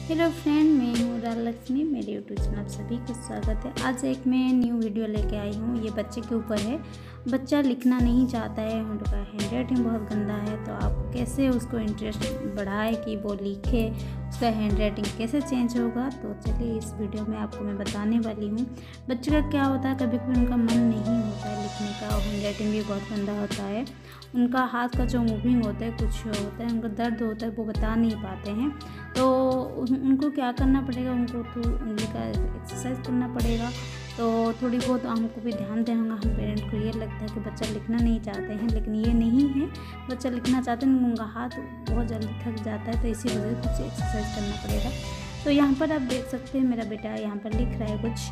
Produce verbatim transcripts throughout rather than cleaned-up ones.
Hello friend, मैं हूँ राजलक्ष्मी। मेरे यूट्यूब चैनल आप सभी का स्वागत है। आज एक मैं न्यू वीडियो लेके आई हूँ। ये बच्चे के ऊपर है। बच्चा लिखना नहीं चाहता है, उनका हैंड राइटिंग बहुत गंदा है, तो आप कैसे उसको इंटरेस्ट बढ़ाए कि वो लिखे, उसका हैंड राइटिंग कैसे चेंज होगा। तो चलिए इस वीडियो में आपको मैं बताने वाली हूँ। बच्चे का क्या होता है, कभी कभी उनका मन नहीं होता है लिखने का और हैंड राइटिंग भी बहुत गंदा होता है। उनका हाथ का जो मूविंग होता है, कुछ होता है, उनका दर्द होता है, वो बता नहीं पाते हैं। तो उनको क्या करना पड़ेगा, उनको तो उंगली का एक्सरसाइज करना पड़ेगा। तो थोड़ी बहुत हमको भी ध्यान देना होगा। हम पेरेंट को ये लगता है कि बच्चा लिखना नहीं चाहते हैं, लेकिन ये नहीं है। बच्चा लिखना चाहते हैं, उनका हाथ बहुत जल्दी थक जाता है, तो इसी वजह से कुछ एक्सरसाइज करना पड़ेगा। तो यहाँ पर आप देख सकते हैं, मेरा बेटा यहाँ पर लिख रहा है कुछ।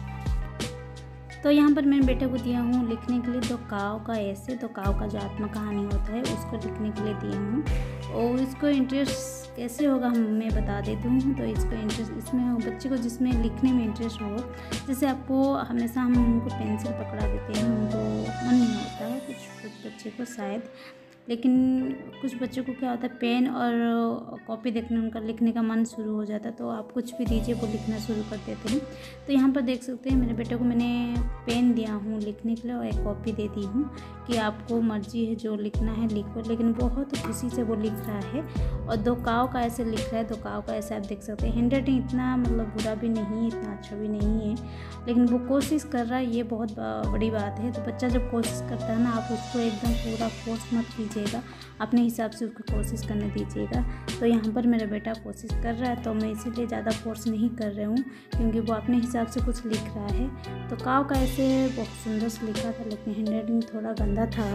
तो यहाँ पर मैंने बेटे को दिया हूँ लिखने के लिए दो काव का ऐसे, तो काव का जो आत्मा कहानी होता है उसको लिखने के लिए दिया हूँ। और इसको इंटरेस्ट कैसे होगा हम मैं बता देती हूँ। तो इसको इंटरेस्ट इसमें हो, बच्चे को जिसमें लिखने में इंटरेस्ट हो। जैसे आपको हमेशा हम उनको पेंसिल पकड़ा देते हैं, उनको मन नहीं होता है, कुछ कुछ बच्चे को शायद, लेकिन कुछ बच्चों को क्या होता है, पेन और कॉपी देखने उनका लिखने का मन शुरू हो जाता है। तो आप कुछ भी दीजिए, वो लिखना शुरू कर देते हैं। तो यहाँ पर देख सकते हैं, मेरे बेटे को मैंने पेन दिया हूँ लिखने के लिए और एक कॉपी दे दी हूँ कि आपको मर्जी है जो लिखना है लिखो। लेकिन बहुत खुशी से वो लिख रहा है। और दो काव का ऐसे लिख रहा है, दो काव का ऐसे आप देख सकते हैं। हैंड राइटिंग इतना मतलब बुरा भी नहीं है, इतना अच्छा भी नहीं है, लेकिन वो कोशिश कर रहा है, ये बहुत बड़ी बात है। तो बच्चा जब कोशिश करता है ना, आप उसको एकदम पूरा फोर्स मत कीजिएगा, अपने हिसाब से उसको कोशिश करने दीजिएगा। तो यहाँ पर मेरा बेटा कोशिश कर रहा है, तो मैं इसीलिए ज़्यादा फोर्स नहीं कर रही हूँ, क्योंकि वो अपने हिसाब से कुछ लिख रहा है। तो काव का ऐसे बहुत सुंदर से लिखा था, लेकिन हैंड राइटिंग थोड़ा गंदा था।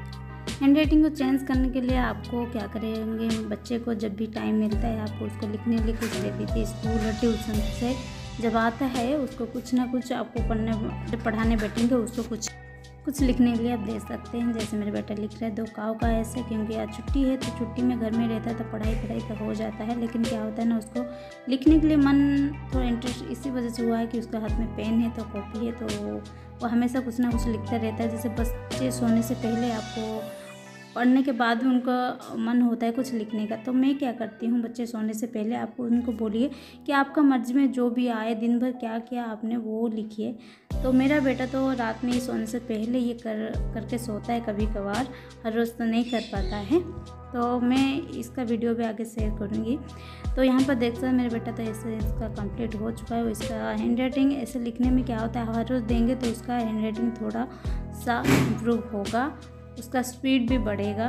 हैंड राइटिंग को चेंज करने के लिए आपको क्या करेंगे, बच्चे को जब भी टाइम मिलता है आपको उसको लिखने के लिए कुछ दे दीजिए। स्कूल और ट्यूशन से जब आता है उसको कुछ ना कुछ आपको पढ़ने जब पढ़ाने बैठेंगे उसको कुछ कुछ लिखने के लिए आप दे सकते हैं। जैसे मेरे बेटा लिख रहा है दो काव का ऐसे, क्योंकि आज छुट्टी है, तो छुट्टी में घर में रहता है तो पढ़ाई पढ़ाई तो हो जाता है, लेकिन क्या होता है ना, उसको लिखने के लिए मन थोड़ा इंटरेस्ट इसी वजह से हुआ है कि उसके हाथ में पेन है तो कॉपी है, तो वो हमेशा कुछ ना कुछ लिखता रहता है। जैसे बच्चे सोने से पहले आपको पढ़ने के बाद भी उनका मन होता है कुछ लिखने का, तो मैं क्या करती हूँ, बच्चे सोने से पहले आपको उनको बोलिए कि आपका मर्जी में जो भी आए, दिन भर क्या किया आपने वो लिखिए। तो मेरा बेटा तो रात में ही सोने से पहले ये कर करके सोता है, कभी कभार, हर रोज़ तो नहीं कर पाता है। तो मैं इसका वीडियो भी आगे शेयर करूँगी। तो यहाँ पर देख सकते हैं मेरा बेटा तो ऐसे इसका कंप्लीट हो चुका है। इसका हैंड राइटिंग ऐसे लिखने में क्या होता है, हर रोज़ देंगे तो उसका हैंड राइटिंग थोड़ा सा इम्प्रूव होगा, उसका स्पीड भी बढ़ेगा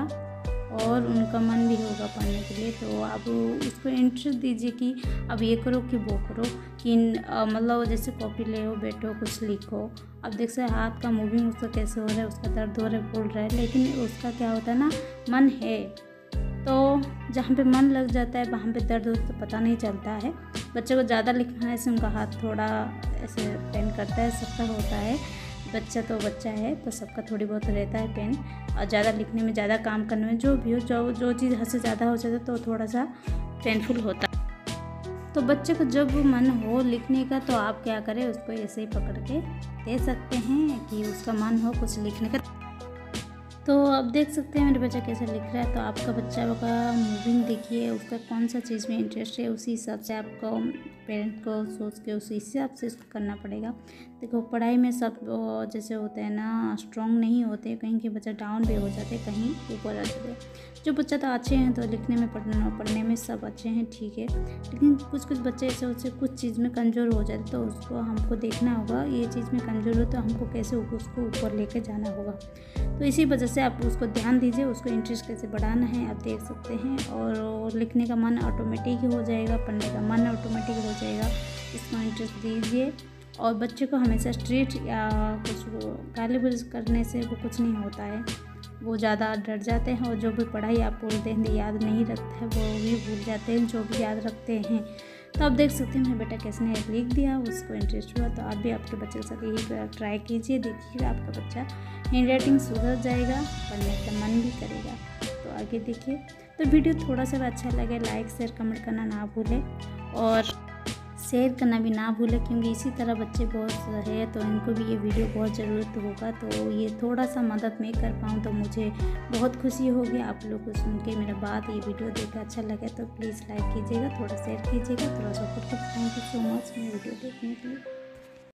और उनका मन भी होगा पढ़ने के लिए। तो आप उसको इंटरेस्ट दीजिए कि अब ये करो कि वो करो, कि मतलब जैसे कॉपी ले हो, बैठो कुछ लिखो। अब देख सकते हाथ का मूविंग उसका कैसे हो रहा है, उसका दर्द हो रहा है, बोल रहा है, लेकिन उसका क्या होता है ना, मन है। तो जहाँ पे मन लग जाता है वहाँ पे दर्द होता तो पता नहीं चलता है। बच्चे को ज़्यादा लिखने से उनका हाथ थोड़ा ऐसे पेन करता है, सबका होता है। बच्चा तो बच्चा है, तो सबका थोड़ी बहुत रहता है पेन, और ज़्यादा लिखने में, ज़्यादा काम करने में, जो भी हो, जो जो चीज़ हद से ज़्यादा हो जाता है तो थोड़ा सा पेनफुल होता है। तो बच्चे को जब मन हो लिखने का तो आप क्या करें, उसको ऐसे ही पकड़ के दे सकते हैं कि उसका मन हो कुछ लिखने का। तो अब देख सकते हैं मेरे बच्चा कैसे लिख रहा है। तो आपका बच्चा का मूविंग देखिए, उसका कौन सा चीज़ में इंटरेस्ट है, उसी हिसाब से आपको पेरेंट को सोच के उसी हिसाब से इसको करना पड़ेगा। देखो पढ़ाई में सब जैसे होते हैं ना, स्ट्रांग नहीं होते, कहीं के बच्चा डाउन भी हो जाते, कहीं ऊपर आ जाते। जो बच्चा तो अच्छे हैं तो लिखने में पढ़ने पढ़ने में सब अच्छे हैं, ठीक है, लेकिन कुछ कुछ बच्चे ऐसे होते कुछ चीज़ में कमज़ोर हो जाते, तो उसको हमको देखना होगा, ये चीज़ में कमज़ोर हो तो हमको कैसे उसको ऊपर लेके जाना होगा। तो इसी वजह से आप उसको ध्यान दीजिए, उसको इंटरेस्ट कैसे बढ़ाना है आप देख सकते हैं। और लिखने का मन ऑटोमेटिक ही हो जाएगा, पढ़ने का मन ऑटोमेटिक हो जाएगा, इसको इंटरेस्ट दीजिए। और बच्चे को हमेशा स्ट्रीट या कुछ गाली गलौज करने से वो कुछ नहीं होता है, वो ज़्यादा डर जाते हैं, और जो भी पढ़ाई आप बोलते हैं याद नहीं रखते हैं, वो भी भूल जाते हैं जो भी याद रखते हैं। तो आप देख सकते हैं मेरा बेटा कैसे ने लिख दिया, उसको इंटरेस्ट हुआ। तो आप भी आपके बच्चे के साथ यही ट्राई कीजिए, देखिए आपका बच्चा हैंड राइटिंग सुधर जाएगा, पढ़ने का मन भी करेगा। तो आगे देखिए। तो वीडियो थोड़ा सा अच्छा लगे लाइक शेयर कमेंट करना ना भूलें, और शेयर करना भी ना भूलें, क्योंकि इसी तरह बच्चे बहुत है तो इनको भी ये वीडियो बहुत ज़रूरत होगा। तो ये थोड़ा सा मदद मैं कर पाऊँ तो मुझे बहुत खुशी होगी। आप लोग को सुन के मेरा बात ये वीडियो देखकर अच्छा लगे तो प्लीज़ लाइक कीजिएगा, थोड़ा शेयर कीजिएगा, थोड़ा सपोर्ट कीजिएगा। थैंक यू सो मच मेरी वीडियो देखने के लिए।